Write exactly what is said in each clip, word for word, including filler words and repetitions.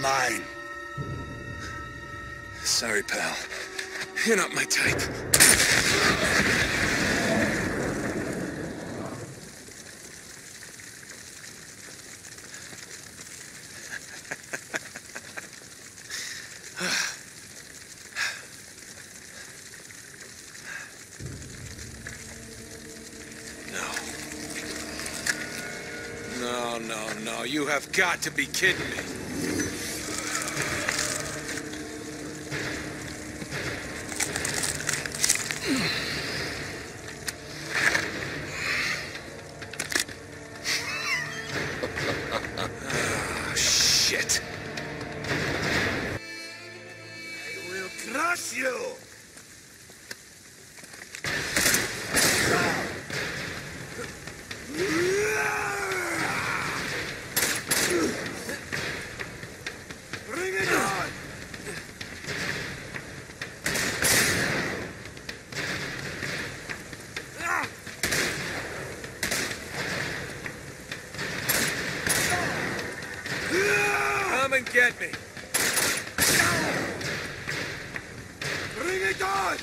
mine. Sorry, pal. You're not my type. No, no, no, you have got to be kidding me. Oh, shit. I will crush you! Bring it on! Come and get me. Bring it on!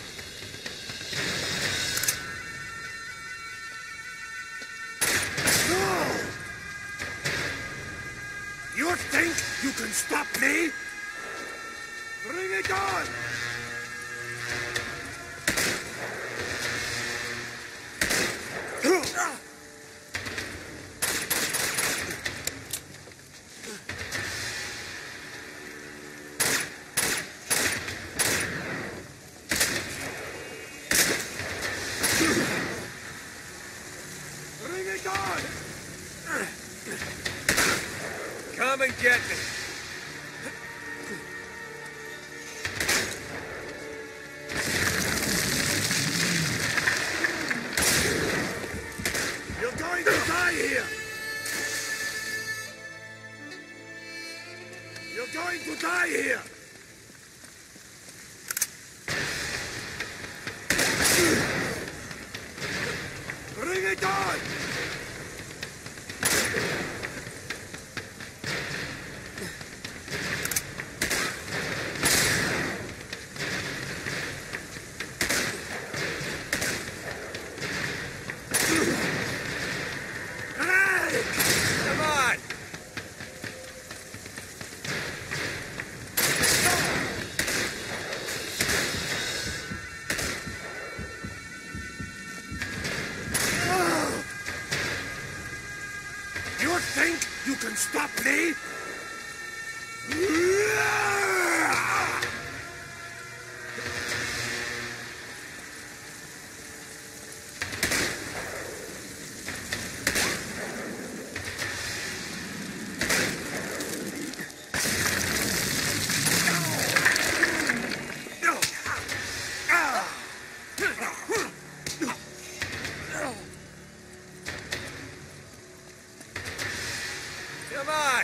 No! You think you can stop me? Bring it on! Bring it on! Come and get me. You're going to die here! You're going to die here! Bring it on! Hey! Come on. You think you can stop me? Come on.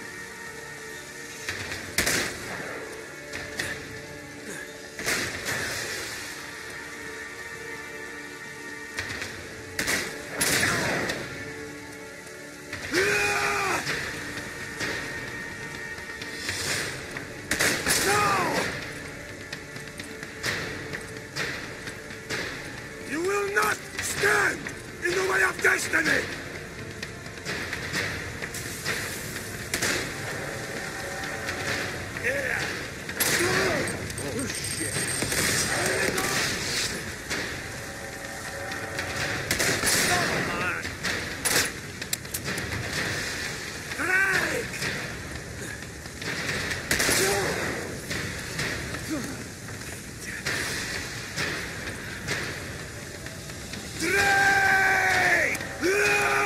No! You will not stand in the way of destiny! Yeah! Oh, shit! Come on! Drake! Drake!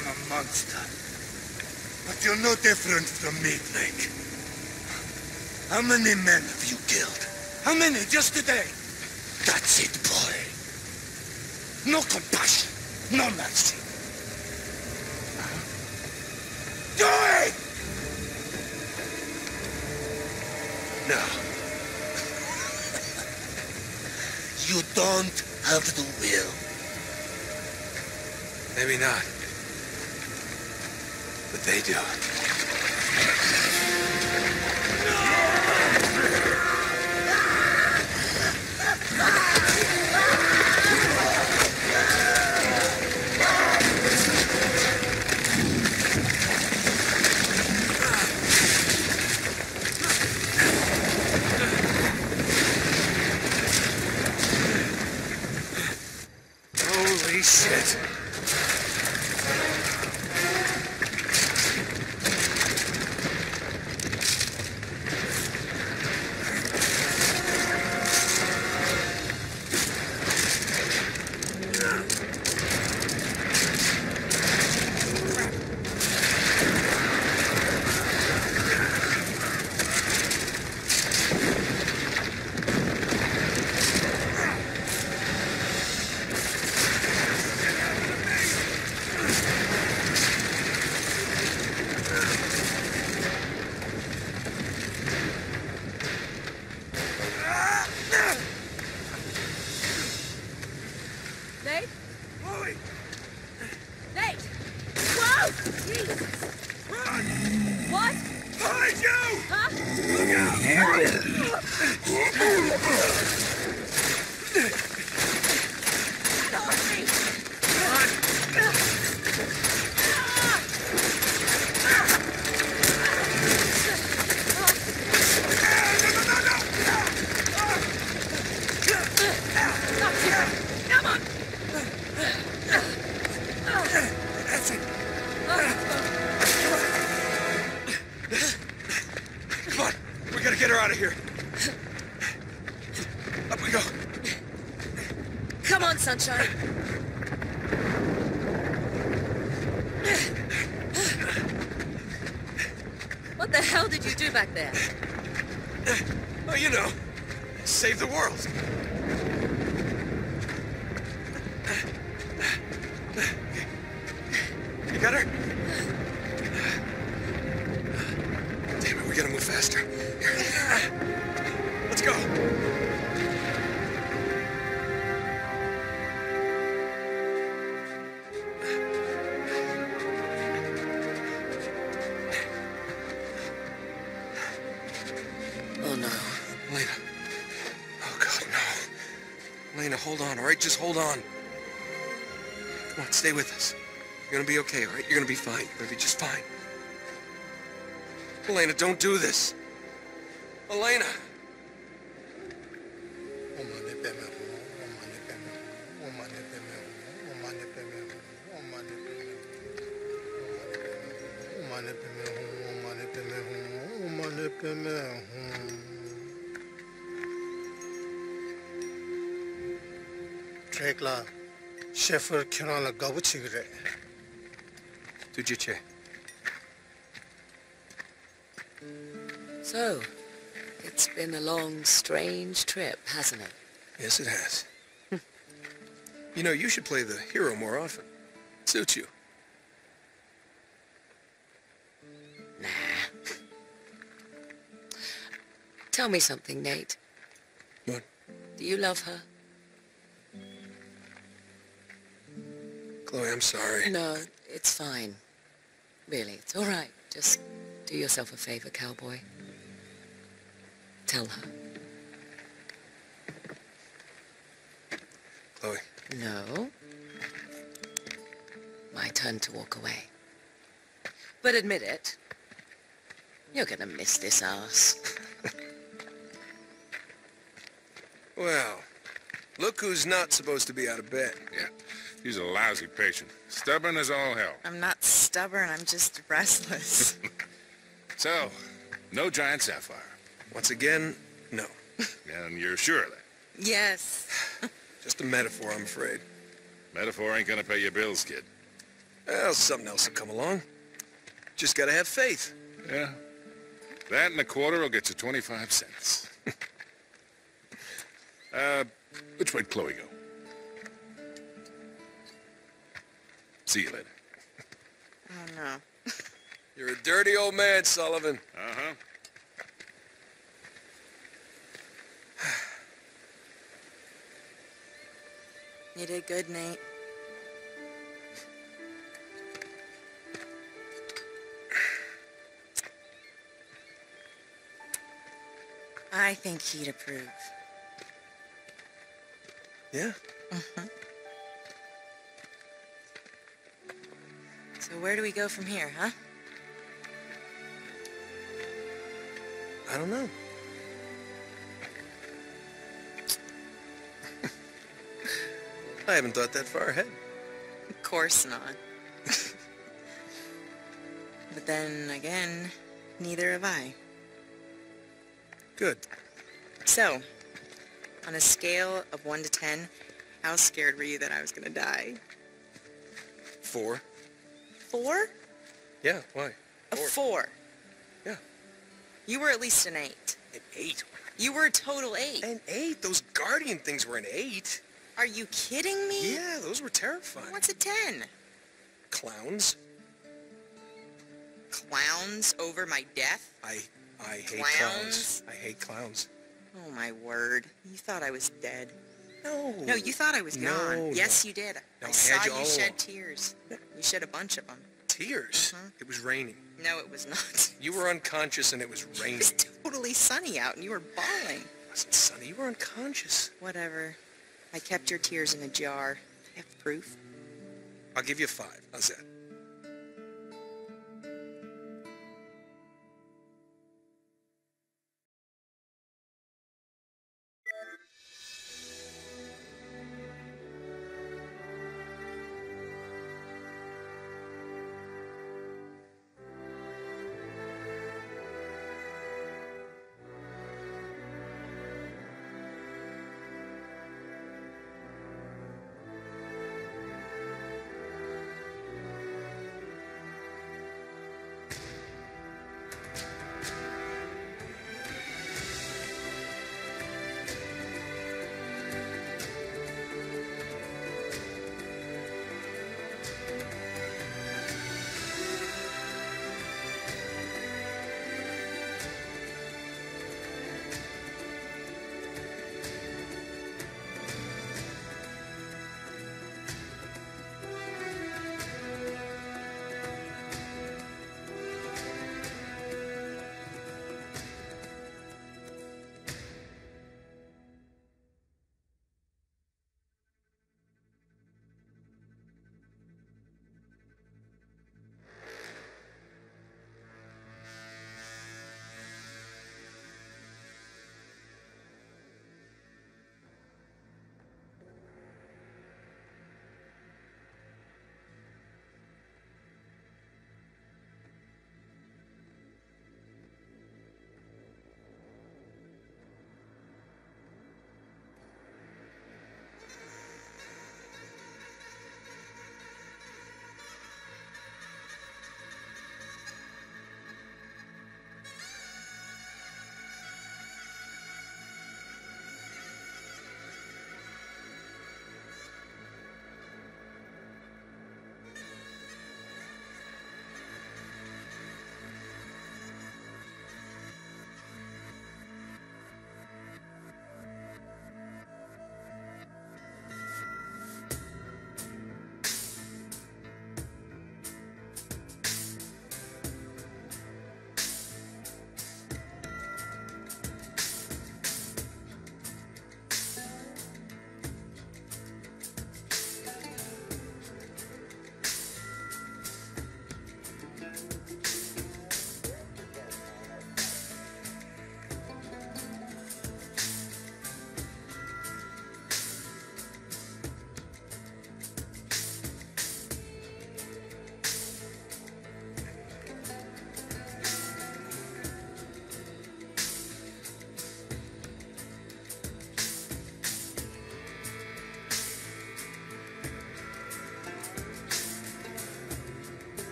am a monster. But you're no different from me, Blake. How many men have you killed? How many just today? That's it, boy. No compassion, no mercy. Do it! No. You don't have the will. Maybe not. But they do. Holy shit. Nate? Chloe! Nate! Whoa! Jesus! Run! What? Behind you! Huh? Look out! Get off me! Come on! That's it. Come on. We gotta get her out of here. Up we go. Come on, Sunshine. What the hell did you do back there? Oh, you know. Save the world. You got her? Damn it, we gotta move faster. Here. Let's go. Oh, no. Lena. Oh, God, no. Lena, hold on, all right? Just hold on. Come on, stay with us. You're gonna be okay, all right? You're gonna be fine. You're gonna be just fine. Elena, don't do this. Elena! Drake Sheffer Kirana Gabuchigre. Tujiche. So, it's been a long, strange trip, hasn't it? Yes, it has. You know, you should play the hero more often. Suits you. Nah. Tell me something, Nate. What? Do you love her? Chloe, I'm sorry. No, it's fine. Really, it's all right. Just do yourself a favor, cowboy. Tell her. Chloe. No. My turn to walk away. But admit it. You're gonna miss this ass. Well, look who's not supposed to be out of bed. Yeah, he's a lousy patient. Stubborn as all hell. I'm not stubborn, I'm just restless. So, no giant sapphire. Once again, no. And you're sure of that? Yes. Just a metaphor, I'm afraid. Metaphor ain't gonna pay your bills, kid. Well, something else will come along. Just gotta have faith. Yeah. That and a quarter will get you twenty-five cents. uh, which way'd Chloe go? See you later. Oh, no. You're a dirty old man, Sullivan. Uh-huh. You did good, Nate. I think he'd approve. Yeah? Mm-hmm. So where do we go from here, huh? I don't know. I haven't thought that far ahead. Of course not. But then again, neither have I. Good. So, on a scale of one to ten, how scared were you that I was gonna die? Four? Four? Yeah, why? A four. Yeah. You were at least an eight. An eight? You were a total eight. An eight? Those Guardian things were an eight. Are you kidding me? Yeah, those were terrifying. What's a ten? Clowns? Clowns over my death? I I hate Clowns? clowns. I hate clowns. Oh my word. You thought I was dead. No. No, you thought I was No, gone. no. Yes, you did. No, I I saw had you you all shed along. tears. You shed a bunch of them. Tears? Mhm. It was raining. No, it was not. You were unconscious and it was It raining. was totally sunny out and you were bawling. It wasn't sunny. You were unconscious. Whatever. I kept your tears in a jar. I have proof. I'll give you five. How's that?